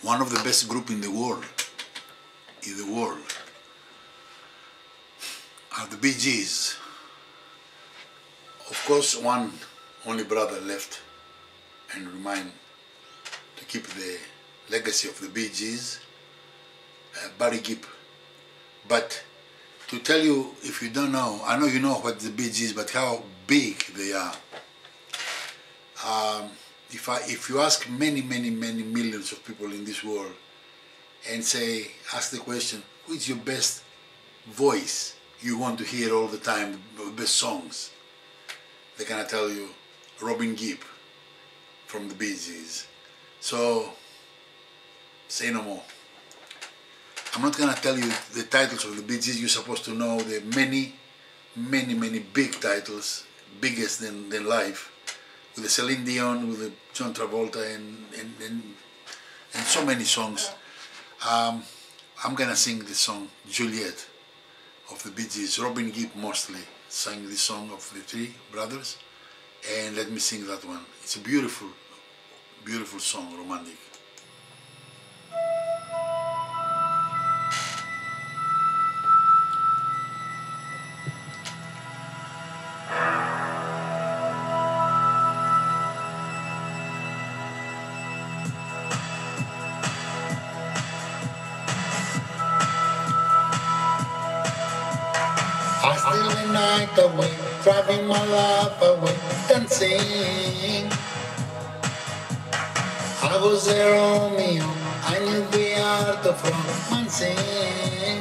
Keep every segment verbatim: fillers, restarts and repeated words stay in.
one of the best group in the world, in the world, are the Bee Gees. Of course, one only brother left and remain to keep the legacy of the Bee Gees, uh, Barry Gibb. But to tell you, if you don't know, I know you know what the Bee Gees, but how big they are. Um, if I, if you ask many, many, many millions of people in this world and say, ask the question, who is your best voice you want to hear all the time, best songs? They're gonna tell you Robin Gibb from the Bee Gees. So, say no more. I'm not gonna tell you the titles of the Bee Gees. You're supposed to know the many, many, many big titles, biggest than, than life, with the Celine Dion, with the John Travolta, and, and, and, and so many songs. Um, I'm gonna sing the song Juliet of the Bee Gees. Robin Gibb mostly sang this song of the three brothers, and let me sing that one. It's a beautiful, beautiful song, romantic. I steal the night away, driving my life away, dancing. I was there on me, I knew the art of romancing.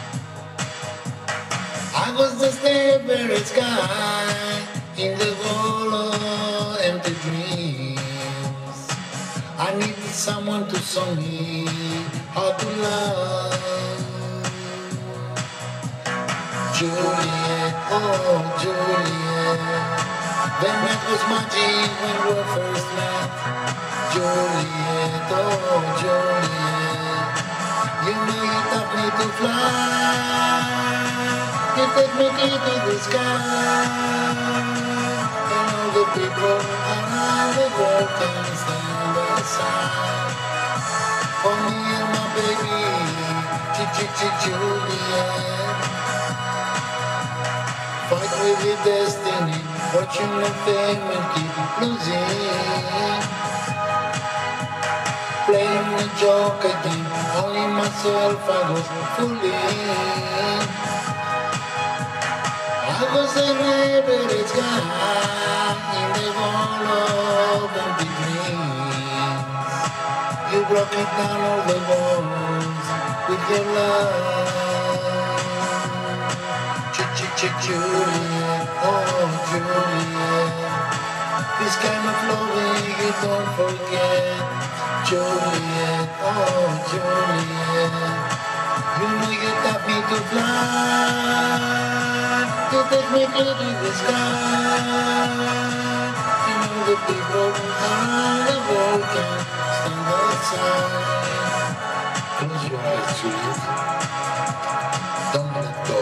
I was the starry sky in the world of empty dreams. I needed someone to show me how to love. Juliet, oh Juliet, the night was magic when we first met. Juliet, oh Juliet, you know you taught me to fly. You take me to the sky, and all the people around the world can stand aside. For me and my baby, Ch-ch-ch-Juliet. Fight with the destiny, fortune and fame will keep losing. Playing a joke again, only myself I was fooling. I was a rebel guy in the world of empty dreams. You broke it down all the walls with your love. Juliet, oh Juliet, this kind of loving you don't forget. Juliet, oh Juliet, you know you taught me to fly. You take me clear to the sky. You know the people around the world can stand outside. Close your eyes, Juliet. Don't let go.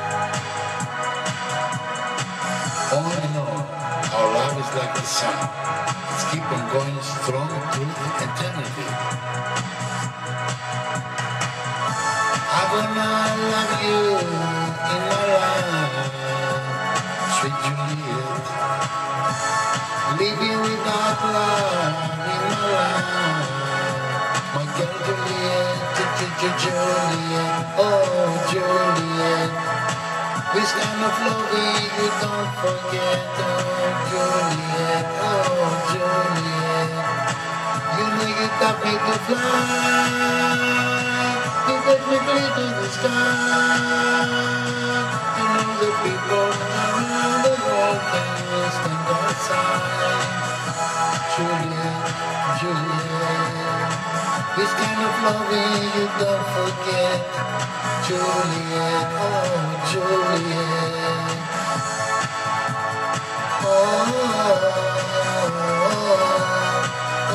On and on, our love is like the sun. It's keep on going strong through eternity. I wanna love you in my life, sweet Juliet. Living without love in my life, my girl Juliet, Juliet, oh Juliet. This kind of loving you don't forget. Oh Juliet, oh Juliet, you know you taught me to fly. You take me clear to the sky. You know the people around the world can stand outside. Juliet, Juliet, this kind of loving you don't forget. Juliet, oh Juliet, oh, oh,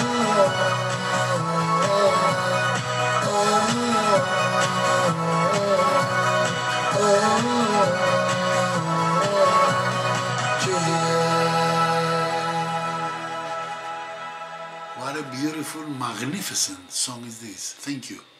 oh, oh, What a beautiful magnificent song is this. Thank you.